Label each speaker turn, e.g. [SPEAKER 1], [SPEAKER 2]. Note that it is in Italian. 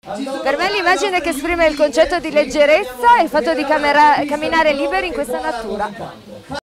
[SPEAKER 1] Per me l'immagine che esprime il concetto di leggerezza è il fatto di camminare liberi in questa natura.